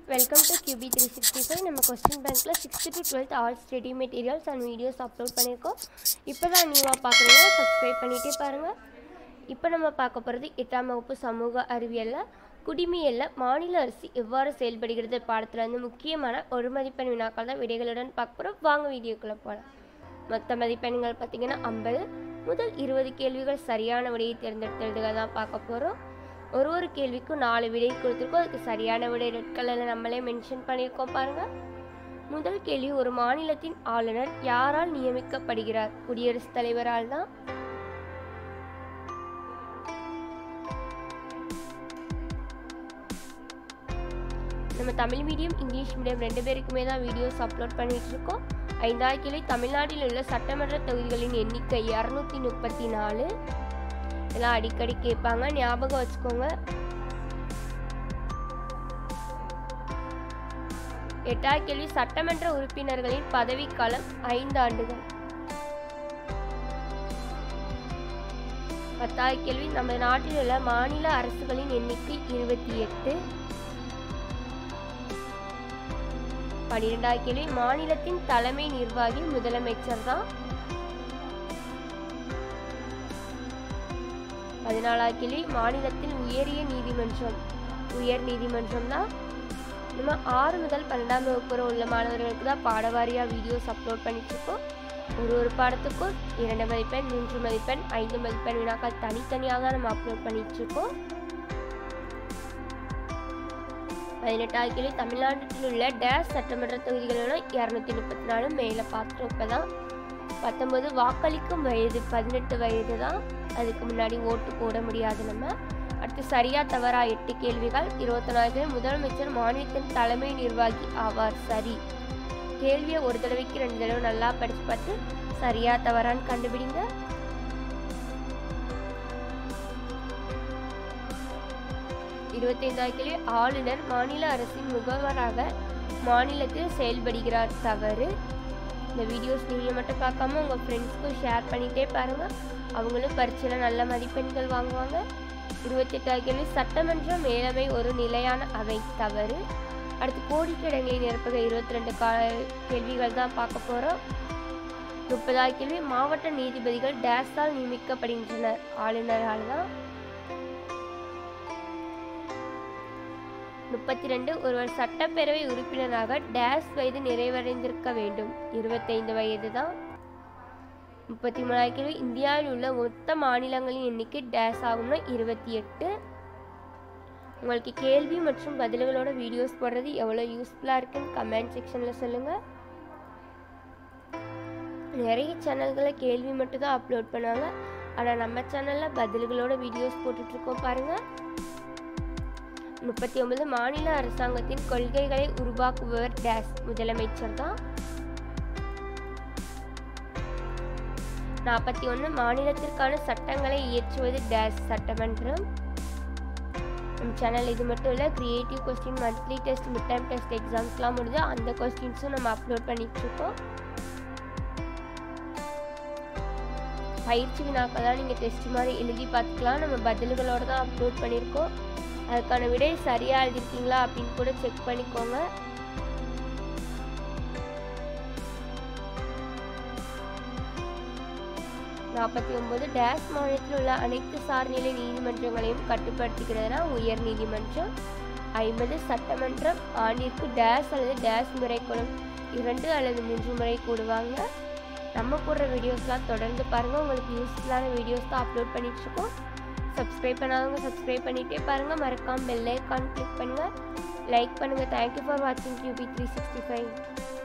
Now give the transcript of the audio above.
Welcome to QB365. நம்ம question பேங்க்ல 6th to 12th all study materials and videos upload பண்ணிருக்கோம். இப்போதான் நியூவா பார்க்கறீங்க subscribe பண்ணிட்டே பாருங்க. இப்போ நம்ம பார்க்க போறது 8ஆம் வகுப்பு சமூக அறிவியல்ல குடிமையியல்ல மாநில அரசு எவ்வாறு செயல்படுகிறது பாடத்துல இருந்து முக்கியமான ஒரு மதிப்பெண் வினாக்கள் தான் விடைகளுடன் பார்க்க போறோம். வாங்க வீடியோக்குள்ள போலாம். மொத்த மதிப்பெண்கள் பாத்தீங்கன்னா 50. முதல் 20 கேள்விகள் சரியான விடையை தேர்ந்தெடுத்து எழுதுக தான் பார்க்க போறோம். ஒரு கேள்விக்கு 4 விடை கொடுத்திருக்கோம். அதுக்கு சரியான விடை ரெட் கலர்ல நம்மளே மென்ஷன் பண்ணியிருக்கோம் பாருங்க. முதல் கேள்வி, ஒரு மாநிலத்தின் ஆளுநர் யாரால் நியமிக்கப்படுகிறார்? குடியரசுத் தலைவரால் தான். நம்ம தமிழ் மீடியம் இங்கிலீஷ் மீடியம் 2 பேருக்குமே தான் வீடியோஸ் அப்லோட் பண்ணிட்டு இருக்கோம். 5வது கேள்வி, தமிழ்நாட்டில் உள்ள சட்டமன்ற தொகுதிகளின் எண்ணிக்கை 234. இதெல்லாம் அடிக்கடி கேட்பாங்க, ஞாபகம் வச்சுக்கோங்க. 8வது கேள்வி, சட்டமன்ற உறுப்பினர்களின் பதவிக்காலம் 5 ஆண்டுகள். 10வது கேள்வி, நம்ம நாட்டில் உள்ள மாநில அரசுகளின் எண்ணிக்கை 28. 12வது கேள்வி, மாநிலத்தின் தலைமை நிர்வாகி முதலமைச்சர் தான். 14வது கேள்வி, மாநிலத்தில் உயர் நீதிமன்றம் தான். நம்ம 6 முதல் 12ஆம் வகுப்பு உள்ள மாணவர்களுக்கு தான் பாடவாரியா வீடியோஸ் அப்லோட் பண்ணிட்டு இருக்கோம். ஒரு பாடத்துக்கும் 2 மதிப்பெண் 3 மதிப்பெண் 5 மதிப்பெண் வினாக்கள் தனித்தனியாக தான் நம்ம அப்லோட் பண்ணிட்டு இருக்கோம். 18வது கேள்வி, தமிழ்நாட்டில் உள்ள டேஷ் சட்டமன்ற தொகுதிகளோட 234 மேலே பார்த்துட்டோம். இப்போதான் 19 வாக்களிக்கும் வயது 18 வயது தான். அதுக்கு முன்னாடி ஓட்டு போட முடியாது நம்ம. அடுத்து சரியா தவறா 8 கேள்விகள். 24 முதலமைச்சர் மாநிலத்தின் தலைமை நிர்வாகி ஆவார். சரி. கேள்வியை ஒரு தடவைக்கு 2 தடவை நல்லா படிச்சு பார்த்து சரியா தவறான்னு கண்டுபிடிங்க. 25வது கேள்வி, ஆளுநர் மாநில அரசின் முகவராக மாநிலத்தில் செயல்படுகிறார். தவறு. இந்த வீடியோஸ் நீங்கள் மட்டும் பார்க்காம உங்கள் ஃப்ரெண்ட்ஸ்க்கும் ஷேர் பண்ணிகிட்டே பாருங்கள். அவங்களும் பரீட்சையில் நல்ல மதிப்பெண்கள் வாங்குவாங்க. 28வது கேள்வி, சட்டமன்ற மேலவை ஒரு நிலையான அவை. தவறு. அடுத்து கோடிக்கிடங்களை நிரப்புக 22 கேள்விகள் தான் பார்க்க போகிறோம். 30வது கேள்வி, மாவட்ட நீதிபதிகள் டேஸால் நியமிக்கப்படுகின்றனர். ஆளுநரால் தான். 32 ஒருவர் சட்டப்பேரவை உறுப்பினராக டேஷ் வயது நிறைவடைந்திருக்க வேண்டும். 25 வயது தான். 33வது கேள்வி, இந்தியாவில் உள்ள மொத்த மாநிலங்களின் எண்ணிக்கை டேஷ் ஆகும்னா 28. உங்களுக்கு கேள்வி மற்றும் பதில்களோட வீடியோஸ் போடுறது எவ்வளோ யூஸ்ஃபுல்லாக இருக்குன்னு கமெண்ட் செக்ஷனில் சொல்லுங்கள். நிறைய சேனல்களில் கேள்வி மட்டும் தான் அப்லோட் பண்ணுவாங்க, ஆனால் நம்ம சேனலில் பதில்களோட வீடியோஸ் போட்டுட்ருக்கோம் பாருங்கள். 39 மாநில அரசாங்கத்தின் கொள்கைகளை உருவாக்குபவர் டேஷ் முதலமைச்சர் தான். 41 மாநிலத்திற்கான சட்டங்களை இயற்றுவது டேஷ் சட்டமன்றம். நம்ம சேனல் இது மட்டும் இல்லை, creative question, monthly test, mid time test எக்ஸாம்ஸ்லாம் முடிஞ்சு அந்த கொஸ்டின்ஸும் நம்ம அப்லோட் பண்ணிட்டு இருக்கோம். பயிற்சி வினாக்கள் தான் நீங்கள் டெஸ்ட் மாதிரி எழுதி பார்த்துக்கலாம். நம்ம பதில்களோடு தான் அப்லோட் பண்ணியிருக்கோம். அதுக்கான விடை சரியாக எழுதிருக்கீங்களா அப்படின்னு கூட செக் பண்ணிக்கோங்க. டேஷ் மாநிலத்தில் உள்ள அனைத்து சார்நிலை நீதிமன்றங்களையும் கட்டுப்படுத்துகிறதுனா உயர் நீதிமன்றம். 50 சட்டமன்றம் ஆண்டிற்கு டேஷ் அல்லது டேஷ் முறை கூடும் 2 அல்லது 3 முறை கூடுவாங்க. நம்ம போடுற வீடியோஸ்லாம் தொடர்ந்து பாருங்கள். உங்களுக்கு யூஸ்ஃபுல்லான வீடியோஸ் தான் அப்லோட் பண்ணிட்டு இருக்கோம். சப்ஸ்கிரைப் பண்ணாதவங்க சப்ஸ்கிரைப் பண்ணிகிட்டே பாருங்கள். மறக்காமல் பெல் ஐக்கான் கிளிக் பண்ணுங்கள், லைக் பண்ணுங்கள். தேங்க்யூ ஃபார் வாட்சிங் QB365.